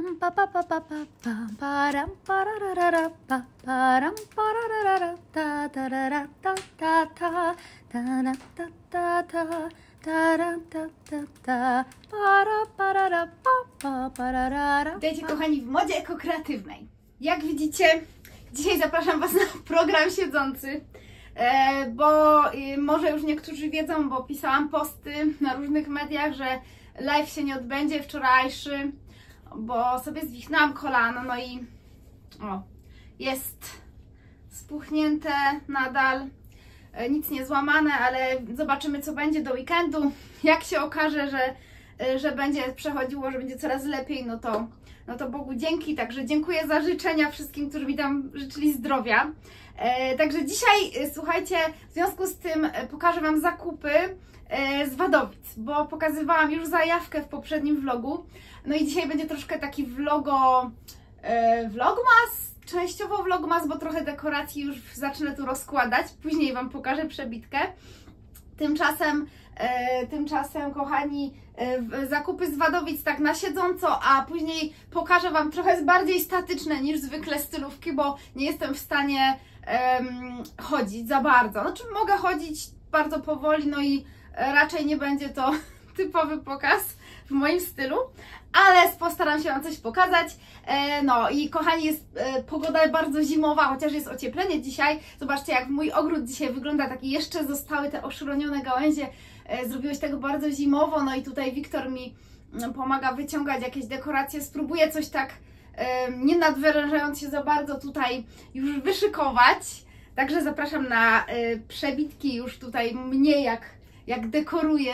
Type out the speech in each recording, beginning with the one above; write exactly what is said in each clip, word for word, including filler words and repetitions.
pa pa pa pa pa pam param pararara pa param pararara ta tarara ta ta ta ta ta ta ta taram ta ta ta para parara pa pa pararara. Witajcie kochani w modzie ekokreatywnej. Jak widzicie, dzisiaj zapraszam Was na program siedzący, e, bo e, może już niektórzy wiedzą, bo pisałam posty na różnych mediach, że live się nie odbędzie wczorajszy, bo sobie zwichnęłam kolano, no i o, jest spuchnięte nadal, e, nic nie złamane, ale zobaczymy, co będzie do weekendu. Jak się okaże, że, e, że będzie przechodziło, że będzie coraz lepiej, no to No to Bogu dzięki, także dziękuję za życzenia wszystkim, którzy mi tam życzyli zdrowia. E, także dzisiaj, e, słuchajcie, w związku z tym e, pokażę Wam zakupy e, z Wadowic, bo pokazywałam już zajawkę w poprzednim vlogu. No i dzisiaj będzie troszkę taki vlogo, e, vlogmas, częściowo vlogmas, bo trochę dekoracji już zacznę tu rozkładać. Później Wam pokażę przebitkę. Tymczasem, e, tymczasem, kochani, e, zakupy z Wadowic tak na siedząco, a później pokażę Wam trochę bardziej statyczne niż zwykle stylówki, bo nie jestem w stanie e, chodzić za bardzo. Znaczy mogę chodzić bardzo powoli, no i raczej nie będzie to typowy pokaz w moim stylu, ale postaram się Wam coś pokazać. E, no i kochani, jest e, pogoda bardzo zimowa, chociaż jest ocieplenie dzisiaj. Zobaczcie, jak mój ogród dzisiaj wygląda, taki jeszcze zostały te oszronione gałęzie. E, zrobiłeś tego bardzo zimowo, no i tutaj Wiktor mi e, pomaga wyciągać jakieś dekoracje. Spróbuję coś tak, e, nie nadwyrężając się za bardzo, tutaj już wyszykować. Także zapraszam na e, przebitki już tutaj mnie, jak, jak dekoruję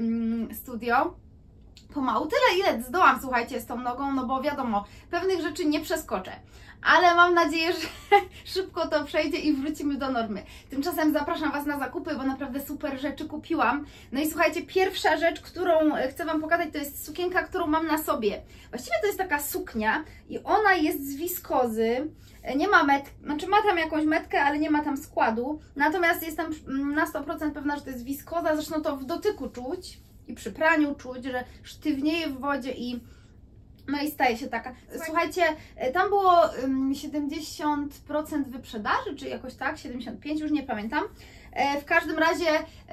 e, studio. Pomału, tyle ile zdołam, słuchajcie, z tą nogą, no bo wiadomo, pewnych rzeczy nie przeskoczę, ale mam nadzieję, że szybko to przejdzie i wrócimy do normy. Tymczasem zapraszam Was na zakupy, bo naprawdę super rzeczy kupiłam. No i słuchajcie, pierwsza rzecz, którą chcę Wam pokazać, to jest sukienka, którą mam na sobie. Właściwie to jest taka suknia i ona jest z wiskozy. Nie ma metki, znaczy ma tam jakąś metkę, ale nie ma tam składu. Natomiast jestem na sto procent pewna, że to jest wiskoza, zresztą to w dotyku czuć. I przy praniu czuć, że sztywnieje w wodzie i no i staje się taka. Słuchajcie, tam było siedemdziesiąt procent wyprzedaży, czy jakoś tak, siedemdziesiąt pięć procent, już nie pamiętam. W każdym razie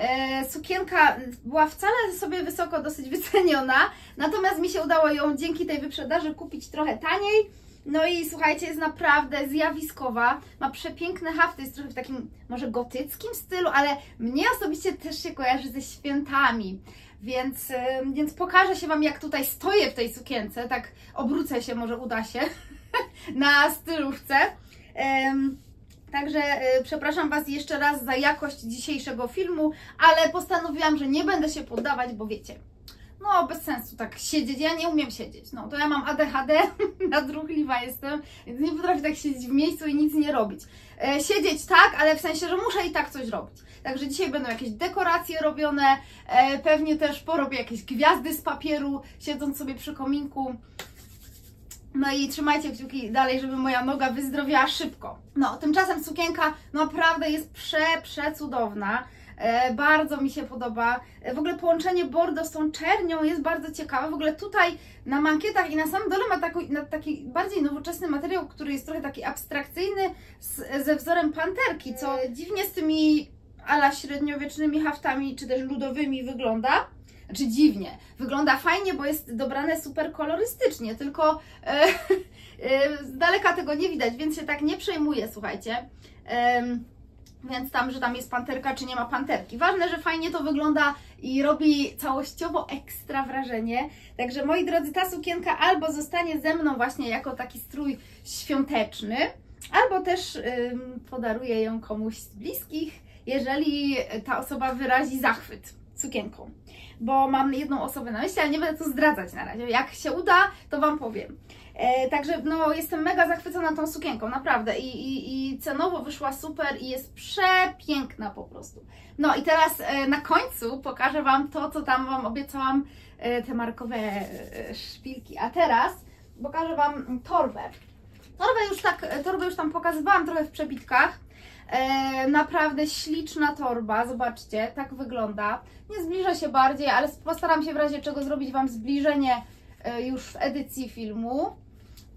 sukienka była wcale sobie wysoko dosyć wyceniona, natomiast mi się udało ją dzięki tej wyprzedaży kupić trochę taniej. No i słuchajcie, jest naprawdę zjawiskowa, ma przepiękne hafty, jest trochę w takim może gotyckim stylu, ale mnie osobiście też się kojarzy ze świętami, więc, więc pokażę się Wam, jak tutaj stoję w tej sukience, tak obrócę się, może uda się, na stylówce. Także y, przepraszam Was jeszcze raz za jakość dzisiejszego filmu, ale postanowiłam, że nie będę się poddawać, bo wiecie, no bez sensu tak siedzieć, ja nie umiem siedzieć, no to ja mam A D H D, nadruchliwa jestem, więc nie potrafię tak siedzieć w miejscu i nic nie robić. E, siedzieć tak, ale w sensie, że muszę i tak coś robić. Także dzisiaj będą jakieś dekoracje robione, e, pewnie też porobię jakieś gwiazdy z papieru, siedząc sobie przy kominku. No i trzymajcie kciuki dalej, żeby moja noga wyzdrowiała szybko. No, tymczasem sukienka naprawdę jest prze, przecudowna. E, bardzo mi się podoba. E, w ogóle połączenie bordo z tą czernią jest bardzo ciekawe. W ogóle tutaj na mankietach i na samym dole ma taki, na taki bardziej nowoczesny materiał, który jest trochę taki abstrakcyjny z, ze wzorem panterki, co e, dziwnie z tymi ala średniowiecznymi haftami, czy też ludowymi wygląda. Znaczy dziwnie. Wygląda fajnie, bo jest dobrane super kolorystycznie, tylko e, e, z daleka tego nie widać, więc się tak nie przejmuję, słuchajcie. E, Więc tam, że tam jest panterka, czy nie ma panterki. Ważne, że fajnie to wygląda i robi całościowo ekstra wrażenie. Także moi drodzy, ta sukienka albo zostanie ze mną właśnie jako taki strój świąteczny, albo też ym, podaruję ją komuś z bliskich, jeżeli ta osoba wyrazi zachwyt sukienką. Bo mam jedną osobę na myśli, ale nie będę tu zdradzać na razie. Jak się uda, to Wam powiem. E, także no, jestem mega zachwycona tą sukienką, naprawdę. I, i, I cenowo wyszła super i jest przepiękna po prostu. No i teraz e, na końcu pokażę Wam to, co tam Wam obiecałam, e, te markowe e, szpilki. A teraz pokażę Wam torbę. Torbę już, tak, torbę już tam pokazywałam trochę w przebitkach. E, naprawdę śliczna torba, zobaczcie, tak wygląda. Nie zbliża się bardziej, ale postaram się w razie czego zrobić Wam zbliżenie e, już w edycji filmu.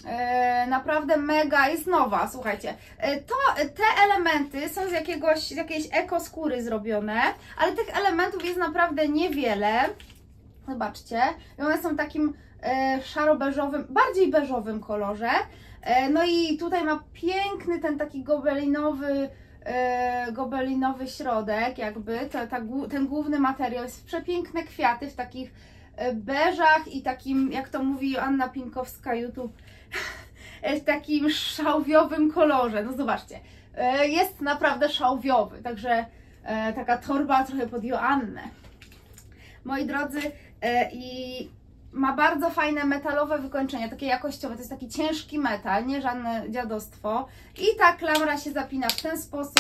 E, naprawdę mega jest nowa, słuchajcie. E, to, te elementy są z jakiegoś, z jakiejś eko skóry zrobione, ale tych elementów jest naprawdę niewiele. Zobaczcie, i one są w takim e, szaro-beżowym, bardziej beżowym kolorze. E, no i tutaj ma piękny ten taki gobelinowy, e, gobelinowy środek, jakby to, ta, ten główny materiał. Jest przepiękne kwiaty w takich e, beżach i takim, jak to mówi Anna Pinkowska YouTube, w takim szałwiowym kolorze. No zobaczcie, e, jest naprawdę szałwiowy, także e, taka torba trochę pod Joannę. Moi drodzy, i ma bardzo fajne metalowe wykończenie, takie jakościowe, to jest taki ciężki metal, nie żadne dziadostwo. I ta klamra się zapina w ten sposób.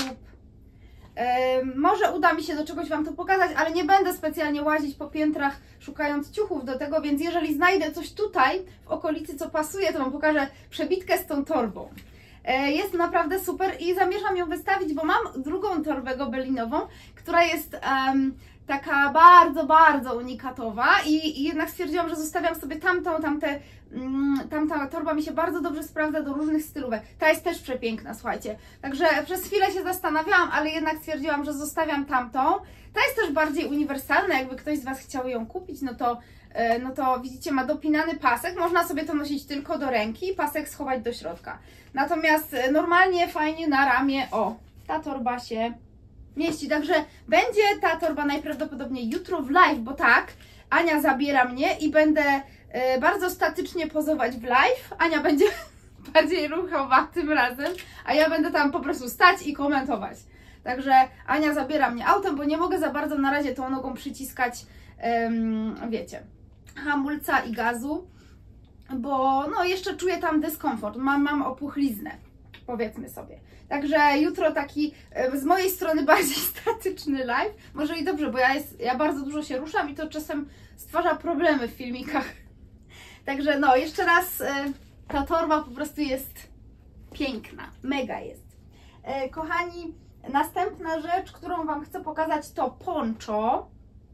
Może uda mi się do czegoś Wam to pokazać, ale nie będę specjalnie łazić po piętrach szukając ciuchów do tego, więc jeżeli znajdę coś tutaj w okolicy, co pasuje, to Wam pokażę przebitkę z tą torbą. Jest naprawdę super i zamierzam ją wystawić, bo mam drugą torbę gobelinową, która jest um, taka bardzo, bardzo unikatowa i, i jednak stwierdziłam, że zostawiam sobie tamtą, tamte, um, tamta torba mi się bardzo dobrze sprawdza do różnych stylówek. Ta jest też przepiękna, słuchajcie. Także przez chwilę się zastanawiałam, ale jednak stwierdziłam, że zostawiam tamtą. Ta jest też bardziej uniwersalna, jakby ktoś z Was chciał ją kupić, no to no to widzicie, ma dopinany pasek, można sobie to nosić tylko do ręki i pasek schować do środka. Natomiast normalnie, fajnie na ramię, o, ta torba się mieści. Także będzie ta torba najprawdopodobniej jutro w live, bo tak, Ania zabiera mnie i będę y, bardzo statycznie pozować w live. Ania będzie bardziej ruchowa tym razem, a ja będę tam po prostu stać i komentować. Także Ania zabiera mnie autem, bo nie mogę za bardzo na razie tą nogą przyciskać, ym, wiecie, hamulca i gazu, bo no jeszcze czuję tam dyskomfort, mam, mam opuchliznę, powiedzmy sobie. Także jutro taki z mojej strony bardziej statyczny live, może i dobrze, bo ja, jest, ja bardzo dużo się ruszam i to czasem stwarza problemy w filmikach. Także no, jeszcze raz, ta torba po prostu jest piękna, mega jest. Kochani, następna rzecz, którą Wam chcę pokazać, to poncho.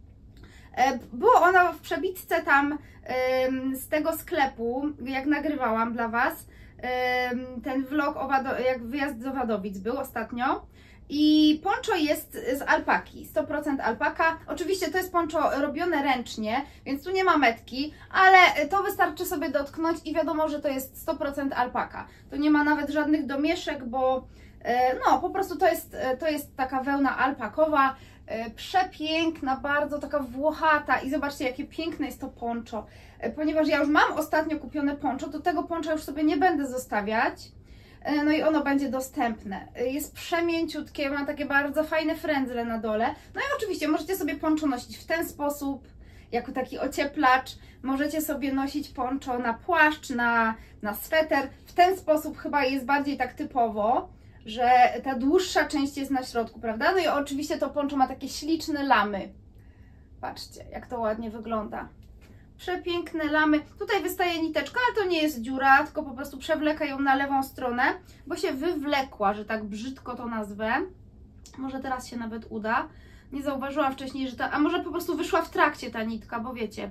Było ono w przebitce tam z tego sklepu, jak nagrywałam dla Was ten vlog, o Wado, jak wyjazd do Wadowic był ostatnio. I poncho jest z alpaki, sto procent alpaka. Oczywiście to jest poncho robione ręcznie, więc tu nie ma metki, ale to wystarczy sobie dotknąć i wiadomo, że to jest sto procent alpaka. Tu nie ma nawet żadnych domieszek, bo no po prostu to jest, to jest taka wełna alpakowa. Przepiękna, bardzo taka włochata i zobaczcie, jakie piękne jest to poncho. Ponieważ ja już mam ostatnio kupione poncho, to tego poncha już sobie nie będę zostawiać. No i ono będzie dostępne. Jest przemięciutkie, ma takie bardzo fajne frędzle na dole. No i oczywiście możecie sobie poncho nosić w ten sposób, jako taki ocieplacz. Możecie sobie nosić poncho na płaszcz, na, na sweter. W ten sposób chyba jest bardziej tak typowo, że ta dłuższa część jest na środku, prawda? No i oczywiście to poncho ma takie śliczne lamy. Patrzcie, jak to ładnie wygląda. Przepiękne lamy. Tutaj wystaje niteczka, ale to nie jest dziura, tylko po prostu przewleka ją na lewą stronę, bo się wywlekła, że tak brzydko to nazwę. Może teraz się nawet uda. Nie zauważyłam wcześniej, że ta... A może po prostu wyszła w trakcie ta nitka, bo wiecie,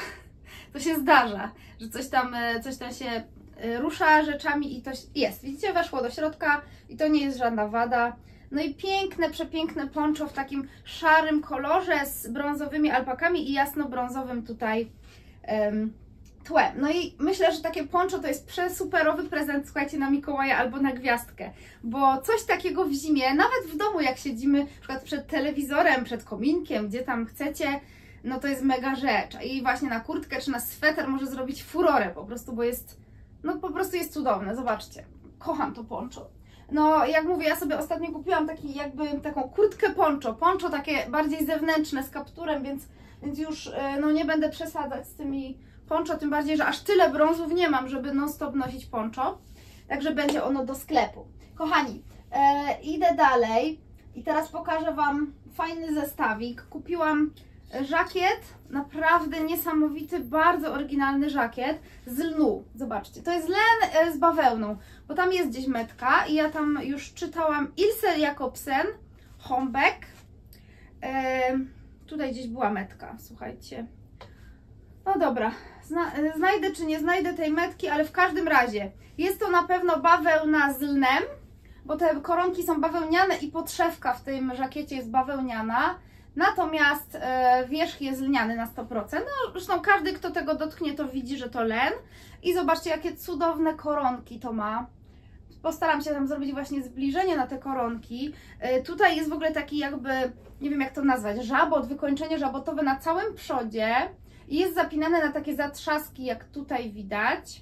to się zdarza, że coś tam, coś tam się rusza rzeczami i to jest. Widzicie, weszło do środka i to nie jest żadna wada. No i piękne, przepiękne poncho w takim szarym kolorze z brązowymi alpakami i jasno-brązowym tutaj um, tłem. No i myślę, że takie poncho to jest przesuperowy prezent, słuchajcie, na Mikołaja albo na gwiazdkę, bo coś takiego w zimie, nawet w domu jak siedzimy na przykład przed telewizorem, przed kominkiem, gdzie tam chcecie, no to jest mega rzecz. I właśnie na kurtkę czy na sweter może zrobić furorę po prostu, bo jest, no po prostu jest cudowne, zobaczcie. Kocham to poncho. No, jak mówię, ja sobie ostatnio kupiłam taki jakby taką kurtkę poncho, poncho takie bardziej zewnętrzne z kapturem, więc, więc już no, nie będę przesadzać z tymi poncho, tym bardziej, że aż tyle brązów nie mam, żeby non stop nosić poncho, także będzie ono do sklepu. Kochani, e, idę dalej i teraz pokażę Wam fajny zestawik. Kupiłam żakiet, naprawdę niesamowity, bardzo oryginalny żakiet z lnu. Zobaczcie, to jest len z bawełną, bo tam jest gdzieś metka i ja tam już czytałam Ilse Jacobsen, Hombeck. E, tutaj gdzieś była metka, słuchajcie. No dobra, Zna znajdę czy nie znajdę tej metki, ale w każdym razie jest to na pewno bawełna z lnem, bo te koronki są bawełniane i podszewka w tym żakiecie jest bawełniana. Natomiast e, wierzch jest lniany na sto procent. No, zresztą każdy, kto tego dotknie, to widzi, że to len. I zobaczcie, jakie cudowne koronki to ma. Postaram się tam zrobić właśnie zbliżenie na te koronki. E, tutaj jest w ogóle taki jakby, nie wiem jak to nazwać, żabot, wykończenie żabotowe na całym przodzie. I jest zapinane na takie zatrzaski, jak tutaj widać.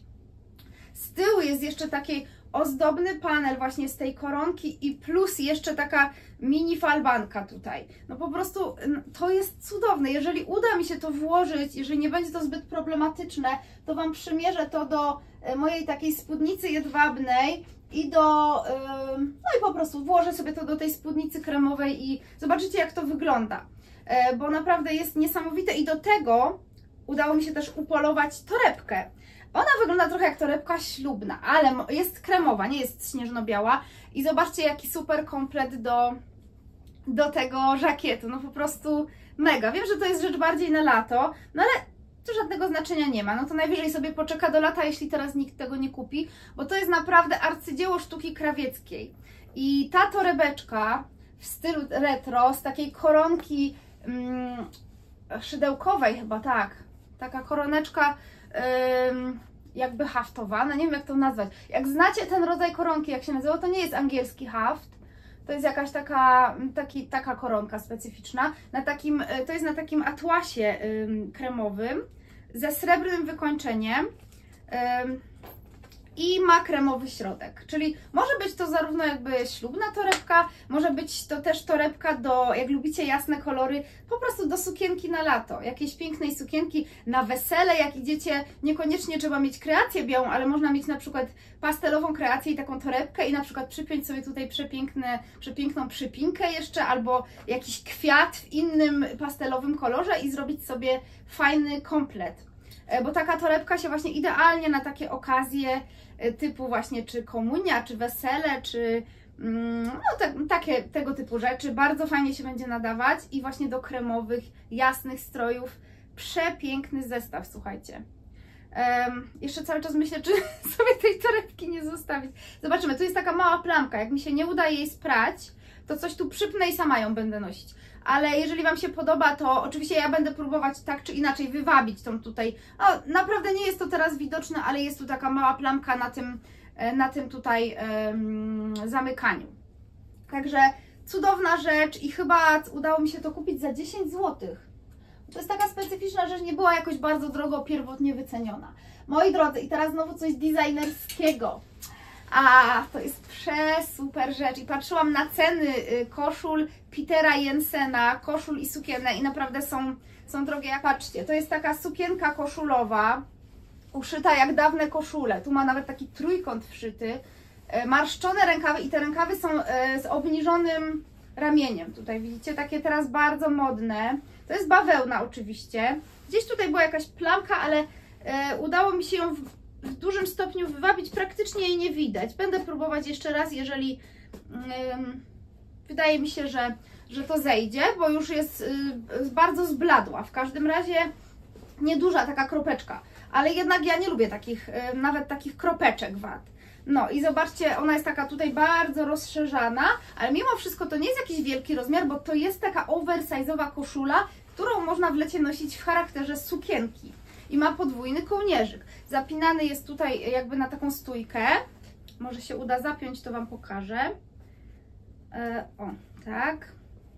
Z tyłu jest jeszcze taki ozdobny panel właśnie z tej koronki i plus jeszcze taka mini falbanka tutaj. No po prostu to jest cudowne. Jeżeli uda mi się to włożyć, jeżeli nie będzie to zbyt problematyczne, to Wam przymierzę to do mojej takiej spódnicy jedwabnej i do... no i po prostu włożę sobie to do tej spódnicy kremowej i zobaczycie, jak to wygląda. Bo naprawdę jest niesamowite i do tego udało mi się też upolować torebkę. Ona wygląda trochę jak torebka ślubna, ale jest kremowa, nie jest śnieżno-biała. I zobaczcie, jaki super komplet do, do tego żakietu. No po prostu mega. Wiem, że to jest rzecz bardziej na lato, no ale to żadnego znaczenia nie ma. No to najwyżej sobie poczeka do lata, jeśli teraz nikt tego nie kupi, bo to jest naprawdę arcydzieło sztuki krawieckiej. I ta torebeczka w stylu retro, z takiej koronki mm, szydełkowej chyba, tak. Taka koroneczka ym, jakby haftowana, nie wiem jak to nazwać. Jak znacie ten rodzaj koronki, jak się nazywa, to nie jest angielski haft. To jest jakaś taka, taki, taka koronka specyficzna. Na takim, to jest na takim atłasie ym, kremowym ze srebrnym wykończeniem ym, i ma kremowy środek. Czyli może być to zarówno jakby ślubna torebka, może być to też torebka do, jak lubicie jasne kolory, po prostu do sukienki na lato. Jakiejś pięknej sukienki na wesele, jak idziecie, niekoniecznie trzeba mieć kreację białą, ale można mieć na przykład pastelową kreację i taką torebkę i na przykład przypiąć sobie tutaj przepiękne, przepiękną przypinkę jeszcze, albo jakiś kwiat w innym pastelowym kolorze i zrobić sobie fajny komplet. Bo taka torebka się właśnie idealnie na takie okazje typu właśnie czy komunia, czy wesele, czy no, te, takie tego typu rzeczy bardzo fajnie się będzie nadawać i właśnie do kremowych, jasnych strojów przepiękny zestaw, słuchajcie. Um, jeszcze cały czas myślę, czy sobie tej torebki nie zostawić. Zobaczymy, tu jest taka mała plamka, jak mi się nie uda jej sprać, to coś tu przypnę i sama ją będę nosić. Ale jeżeli Wam się podoba, to oczywiście ja będę próbować tak czy inaczej wywabić tą tutaj. No, naprawdę nie jest to teraz widoczne, ale jest tu taka mała plamka na tym, na tym tutaj um, zamykaniu. Także cudowna rzecz i chyba udało mi się to kupić za dziesięć złotych. To jest taka specyficzna rzecz, nie była jakoś bardzo drogo pierwotnie wyceniona. Moi drodzy, i teraz znowu coś designerskiego. A, to jest przesuper rzecz i patrzyłam na ceny koszul Petera Jensena, koszul i sukienne i naprawdę są, są drogie. Jak patrzcie, to jest taka sukienka koszulowa, uszyta jak dawne koszule. Tu ma nawet taki trójkąt wszyty, marszczone rękawy i te rękawy są z obniżonym ramieniem. Tutaj widzicie, takie teraz bardzo modne. To jest bawełna oczywiście. Gdzieś tutaj była jakaś plamka, ale udało mi się ją w w dużym stopniu wywabić, praktycznie jej nie widać. Będę próbować jeszcze raz, jeżeli yy, wydaje mi się, że, że to zejdzie, bo już jest yy, bardzo zbladła. W każdym razie nieduża taka kropeczka, ale jednak ja nie lubię takich, yy, nawet takich kropeczek wad. No i zobaczcie, ona jest taka tutaj bardzo rozszerzana, ale mimo wszystko to nie jest jakiś wielki rozmiar, bo to jest taka oversize'owa koszula, którą można w lecie nosić w charakterze sukienki. I ma podwójny kołnierzyk. Zapinany jest tutaj jakby na taką stójkę. Może się uda zapiąć, to Wam pokażę. E, o, tak.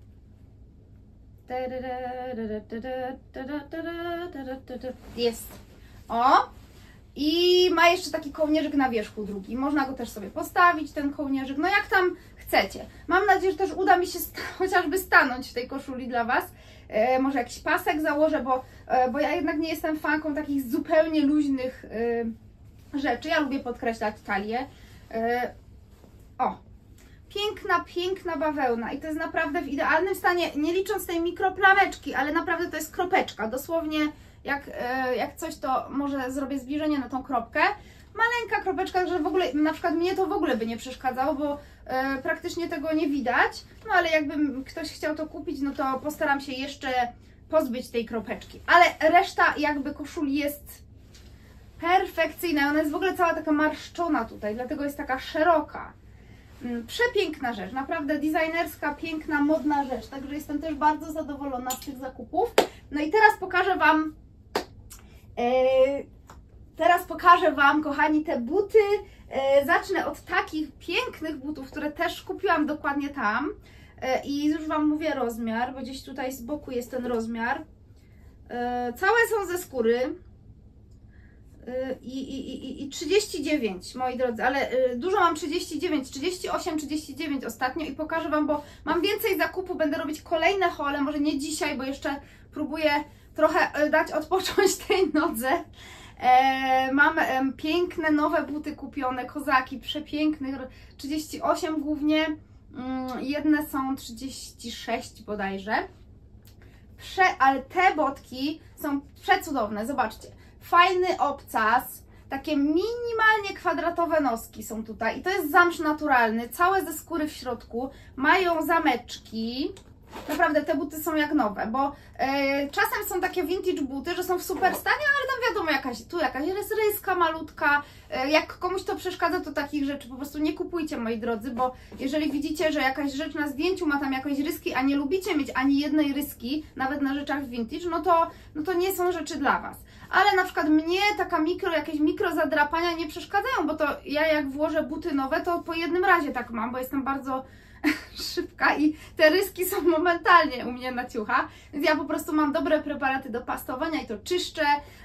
Jest. O. I ma jeszcze taki kołnierzyk na wierzchu drugi. Można go też sobie postawić, ten kołnierzyk. No jak tam chcecie. Mam nadzieję, że też uda mi się sta- chociażby stanąć w tej koszuli dla Was. E, może jakiś pasek założę, bo, e, bo ja jednak nie jestem fanką takich zupełnie luźnych e, rzeczy. Ja lubię podkreślać talię. E, o, piękna, piękna bawełna i to jest naprawdę w idealnym stanie, nie licząc tej mikroplameczki, ale naprawdę to jest kropeczka. Dosłownie jak, e, jak coś, to może zrobię zbliżenie na tą kropkę. Maleńka kropeczka, że w ogóle, na przykład mnie to w ogóle by nie przeszkadzało, bo e, praktycznie tego nie widać. No ale jakby ktoś chciał to kupić, no to postaram się jeszcze pozbyć tej kropeczki. Ale reszta jakby koszuli jest perfekcyjna. Ona jest w ogóle cała taka marszczona tutaj, dlatego jest taka szeroka. Przepiękna rzecz, naprawdę designerska, piękna, modna rzecz, także jestem też bardzo zadowolona z tych zakupów. No i teraz pokażę Wam, yy, teraz pokażę Wam, kochani, te buty. Yy, zacznę od takich pięknych butów, które też kupiłam dokładnie tam. Yy, I już Wam mówię rozmiar, bo gdzieś tutaj z boku jest ten rozmiar. Yy, całe są ze skóry. I, i, i, i trzydzieści dziewięć, moi drodzy, ale dużo mam trzydzieści dziewięć, trzydzieści osiem, trzydzieści dziewięć ostatnio i pokażę Wam, bo mam więcej zakupu, będę robić kolejne haule, może nie dzisiaj, bo jeszcze próbuję trochę dać odpocząć tej nodze. E, mam e, piękne nowe buty kupione, kozaki, przepiękne, trzydzieści osiem głównie, mm, jedne są trzydzieści sześć bodajże, Prze, ale te botki są przecudowne, zobaczcie. Fajny obcas, takie minimalnie kwadratowe noski są tutaj i to jest zamsz naturalny, całe ze skóry w środku, mają zameczki, naprawdę te buty są jak nowe, bo e, czasem są takie vintage buty, że są w super stanie, ale tam wiadomo, jakaś, tu jakaś jest ryska malutka, e, jak komuś to przeszkadza, to takich rzeczy po prostu nie kupujcie, moi drodzy, bo jeżeli widzicie, że jakaś rzecz na zdjęciu ma tam jakieś ryski, a nie lubicie mieć ani jednej ryski, nawet na rzeczach vintage, no to, no to nie są rzeczy dla Was. Ale na przykład mnie taka mikro, jakieś mikro zadrapania nie przeszkadzają, bo to ja jak włożę buty nowe, to po jednym razie tak mam, bo jestem bardzo szybka i te ryski są momentalnie u mnie na ciucha, więc ja po prostu mam dobre preparaty do pastowania i to czyszczę,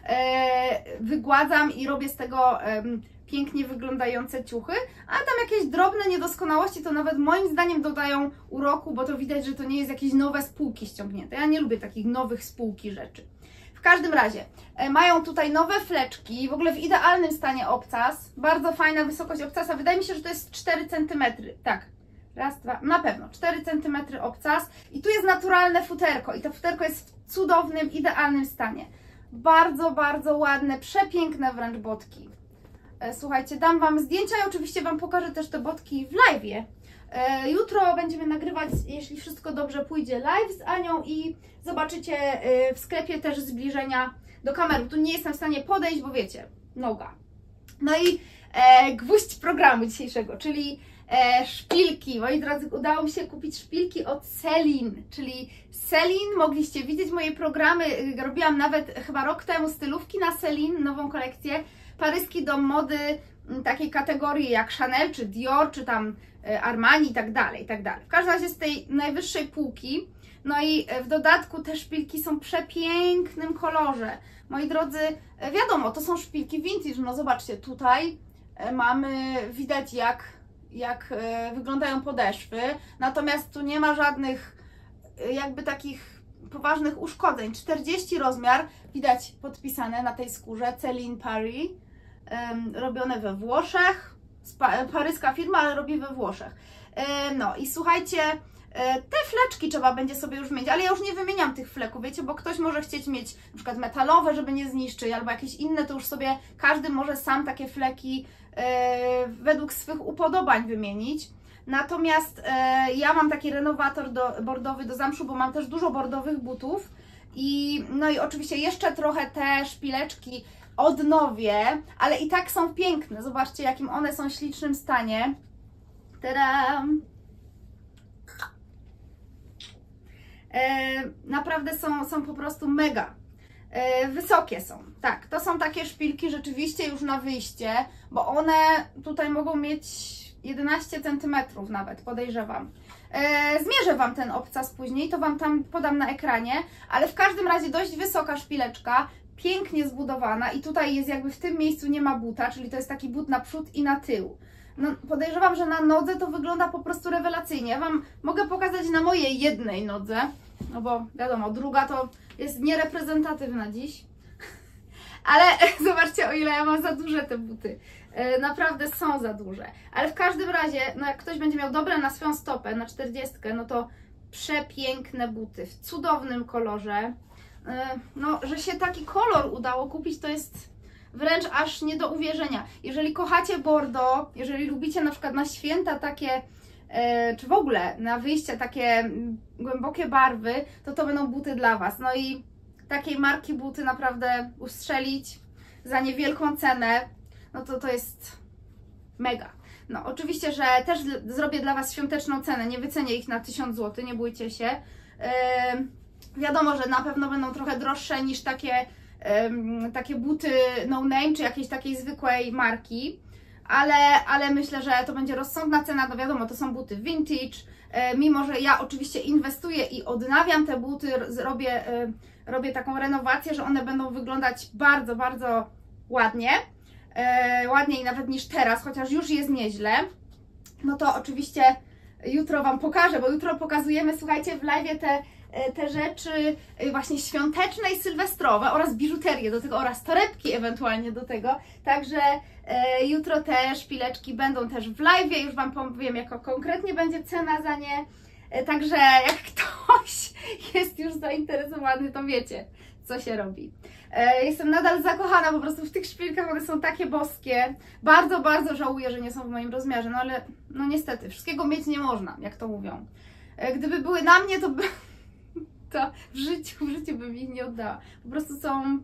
e, wygładzam i robię z tego e, pięknie wyglądające ciuchy, a tam jakieś drobne niedoskonałości to nawet moim zdaniem dodają uroku, bo to widać, że to nie jest jakieś nowe z półki ściągnięte. Ja nie lubię takich nowych z półki rzeczy. W każdym razie e, mają tutaj nowe fleczki, w ogóle w idealnym stanie obcas, bardzo fajna wysokość obcasa, wydaje mi się, że to jest cztery centymetry, tak, raz, dwa, na pewno, cztery centymetry obcas i tu jest naturalne futerko i to futerko jest w cudownym, idealnym stanie, bardzo, bardzo ładne, przepiękne wręcz botki. E, słuchajcie, dam Wam zdjęcia i oczywiście Wam pokażę też te botki w live'ie. Jutro będziemy nagrywać, jeśli wszystko dobrze pójdzie, live z Anią i zobaczycie w sklepie też zbliżenia do kamery. Tu nie jestem w stanie podejść, bo wiecie, noga. No i e, gwóźdź programu dzisiejszego, czyli e, szpilki. Moi drodzy, udało mi się kupić szpilki od Celine, czyli Celine, mogliście widzieć moje programy, robiłam nawet chyba rok temu stylówki na Celine, nową kolekcję, paryski dom mody takiej kategorii jak Chanel, czy Dior, czy tam Armani i tak dalej, i tak dalej. W każdym razie z tej najwyższej półki. No i w dodatku te szpilki są w przepięknym kolorze. Moi drodzy, wiadomo, to są szpilki vintage, no zobaczcie, tutaj mamy, widać jak, jak wyglądają podeszwy, natomiast tu nie ma żadnych jakby takich poważnych uszkodzeń. czterdzieści rozmiar, widać podpisane na tej skórze, Celine Paris, robione we Włoszech, paryska firma, ale robi we Włoszech. No i słuchajcie, te fleczki trzeba będzie sobie już mieć, ale ja już nie wymieniam tych fleków, wiecie, bo ktoś może chcieć mieć na przykład metalowe, żeby nie zniszczyć, albo jakieś inne, to już sobie każdy może sam takie fleki według swych upodobań wymienić. Natomiast ja mam taki renowator do, bordowy do zamszu, bo mam też dużo bordowych butów i no i oczywiście jeszcze trochę te szpileczki odnowię, ale i tak są piękne. Zobaczcie, jakim one są w ślicznym stanie. Tadam! E, naprawdę są, są po prostu mega. E, wysokie są. Tak, to są takie szpilki rzeczywiście już na wyjście, bo one tutaj mogą mieć jedenaście centymetrów nawet, podejrzewam. E, zmierzę Wam ten obcas później, to Wam tam podam na ekranie, ale w każdym razie dość wysoka szpileczka, pięknie zbudowana i tutaj jest jakby w tym miejscu nie ma buta, czyli to jest taki but na przód i na tył. No, podejrzewam, że na nodze to wygląda po prostu rewelacyjnie. Ja Wam mogę pokazać na mojej jednej nodze, no bo wiadomo, druga to jest niereprezentatywna dziś. Ale zobaczcie, o ile ja mam za duże te buty. Naprawdę są za duże. Ale w każdym razie, no jak ktoś będzie miał dobre na swoją stopę, na czterdziestkę, no to przepiękne buty w cudownym kolorze. No, że się taki kolor udało kupić, to jest wręcz aż nie do uwierzenia. Jeżeli kochacie Bordeaux, jeżeli lubicie na przykład na święta takie, e, czy w ogóle na wyjścia takie głębokie barwy, to to będą buty dla Was. No i takiej marki buty naprawdę ustrzelić za niewielką cenę, no to to jest mega. No oczywiście, że też zrobię dla Was świąteczną cenę, nie wycenię ich na tysiąc złotych, nie bójcie się. Yy, wiadomo, że na pewno będą trochę droższe niż takie, yy, takie buty no name, czy jakiejś takiej zwykłej marki, ale, ale myślę, że to będzie rozsądna cena, no wiadomo, to są buty vintage, yy, mimo że ja oczywiście inwestuję i odnawiam te buty, robię, yy, robię taką renowację, że one będą wyglądać bardzo, bardzo ładnie. E, ładniej nawet niż teraz, chociaż już jest nieźle. No to oczywiście jutro Wam pokażę, bo jutro pokazujemy, słuchajcie, w live te, te rzeczy właśnie świąteczne i sylwestrowe oraz biżuterię do tego oraz torebki ewentualnie do tego. Także e, jutro te szpileczki będą też w live, już Wam powiem, jaka konkretnie będzie cena za nie. E, także jak ktoś jest już zainteresowany, to wiecie, co się robi. Jestem nadal zakochana po prostu w tych szpilkach, one są takie boskie. Bardzo, bardzo żałuję, że nie są w moim rozmiarze, no ale no niestety, wszystkiego mieć nie można, jak to mówią. Gdyby były na mnie, to, by, to w życiu, w życiu bym ich nie oddała. Po prostu są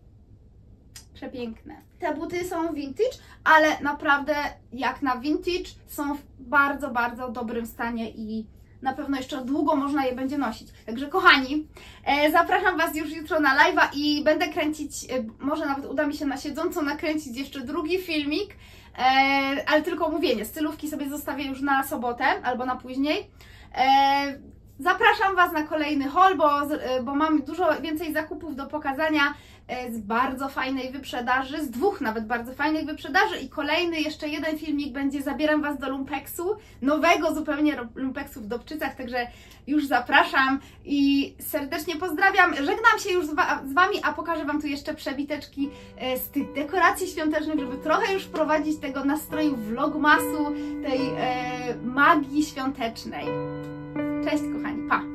przepiękne. Te buty są vintage, ale naprawdę jak na vintage są w bardzo, bardzo dobrym stanie i na pewno jeszcze długo można je będzie nosić. Także kochani, e, zapraszam Was już jutro na live'a i będę kręcić, e, może nawet uda mi się na siedząco nakręcić jeszcze drugi filmik, e, ale tylko mówienie, stylówki sobie zostawię już na sobotę albo na później. E, zapraszam Was na kolejny haul, bo, bo mam dużo więcej zakupów do pokazania z bardzo fajnej wyprzedaży, z dwóch nawet bardzo fajnych wyprzedaży i kolejny, jeszcze jeden filmik będzie, zabieram Was do lumpeksu, nowego zupełnie lumpeksu w Dobczycach, także już zapraszam i serdecznie pozdrawiam, żegnam się już z, wa z Wami, a pokażę Wam tu jeszcze przebiteczki z tych dekoracji świątecznych, żeby trochę już wprowadzić tego nastroju vlogmasu, tej e, magii świątecznej. Cześć kochani, pa!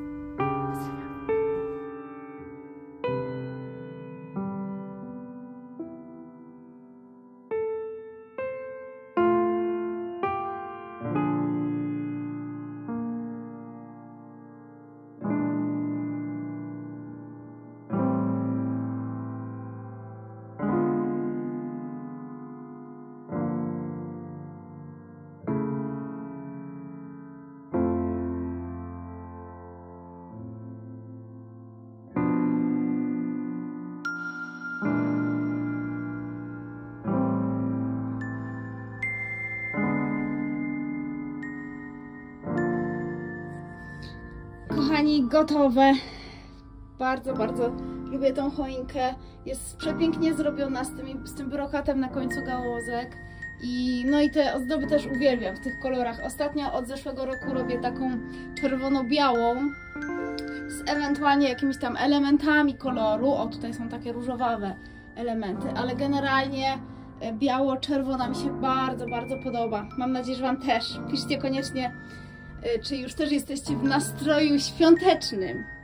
Kochani, gotowe. Bardzo, bardzo lubię tą choinkę. Jest przepięknie zrobiona z, tymi, z tym brokatem na końcu gałązek. I, no i te ozdoby też uwielbiam w tych kolorach. Ostatnio od zeszłego roku robię taką czerwono-białą z ewentualnie jakimiś tam elementami koloru. O, tutaj są takie różowawe elementy, ale generalnie biało-czerwona mi się bardzo, bardzo podoba. Mam nadzieję, że Wam też. Piszcie koniecznie, czy już też jesteście w nastroju świątecznym.